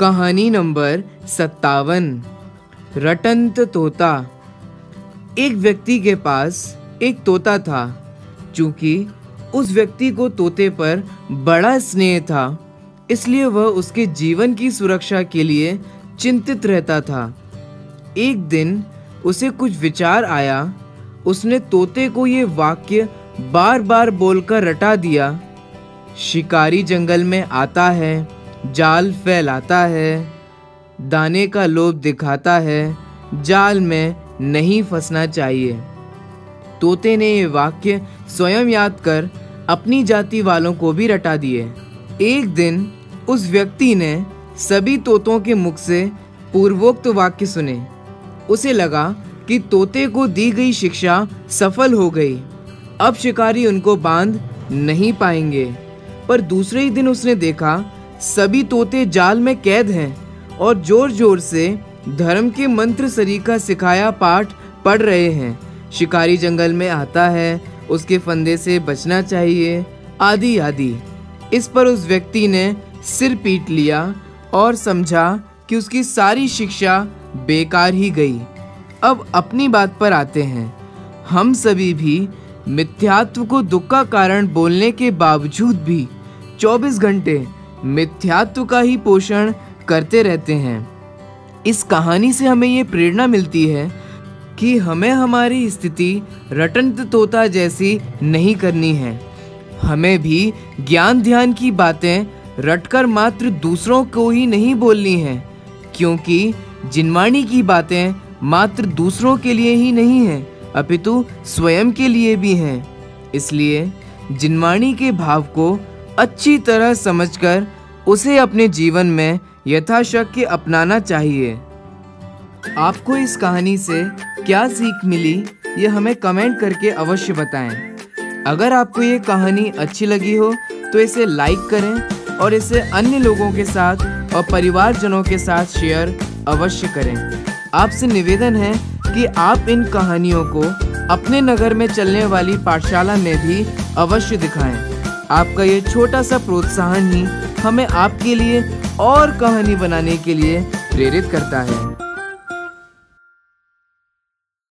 कहानी नंबर 57। रटंत तोता। एक व्यक्ति के पास एक तोता था। चूंकि उस व्यक्ति को तोते पर बड़ा स्नेह था, इसलिए वह उसके जीवन की सुरक्षा के लिए चिंतित रहता था। एक दिन उसे कुछ विचार आया। उसने तोते को ये वाक्य बार बार बोलकर रटा दिया। शिकारी जंगल में आता है, जाल फैलाता है, दाने का लोभ दिखाता है, जाल में नहीं फंसना चाहिए। तोते ने ये वाक्य स्वयं याद कर अपनी जाति वालों को भी रटा दिए। एक दिन उस व्यक्ति ने सभी तोतों के मुख से पूर्वोक्त वाक्य सुने। उसे लगा कि तोते को दी गई शिक्षा सफल हो गई। अब शिकारी उनको बांध नहीं पाएंगे। पर दूसरे ही दिन उसने देखा सभी तोते जाल में कैद हैं और जोर जोर से धर्म के मंत्र सरीखा सिखाया पाठ पढ़ रहे हैं। शिकारी जंगल में आता है, उसके फंदे से बचना चाहिए, आदि आदि। इस पर उस व्यक्ति ने सिर पीट लिया और समझा कि उसकी सारी शिक्षा बेकार ही गई। अब अपनी बात पर आते हैं। हम सभी भी मिथ्यात्व को दुख का कारण बोलने के बावजूद भी 24 घंटे मिथ्यात्व का ही पोषण करते रहते हैं। इस कहानी से हमें ये प्रेरणा मिलती है कि हमें हमारी स्थिति रटंत तोता जैसी नहीं करनी है। हमें भी ज्ञान ध्यान की बातें रटकर मात्र दूसरों को ही नहीं बोलनी है, क्योंकि जिनवाणी की बातें मात्र दूसरों के लिए ही नहीं है, अपितु स्वयं के लिए भी हैं। इसलिए जिनवाणी के भाव को अच्छी तरह समझकर उसे अपने जीवन में यथाशक्य अपनाना चाहिए। आपको इस कहानी से क्या सीख मिली, ये हमें कमेंट करके अवश्य बताएं। अगर आपको ये कहानी अच्छी लगी हो तो इसे लाइक करें और इसे अन्य लोगों के साथ और परिवारजनों के साथ शेयर अवश्य करें। आपसे निवेदन है कि आप इन कहानियों को अपने नगर में चलने वाली पाठशाला में भी अवश्य दिखाएं। आपका ये छोटा सा प्रोत्साहन ही हमें आपके लिए और कहानी बनाने के लिए प्रेरित करता है।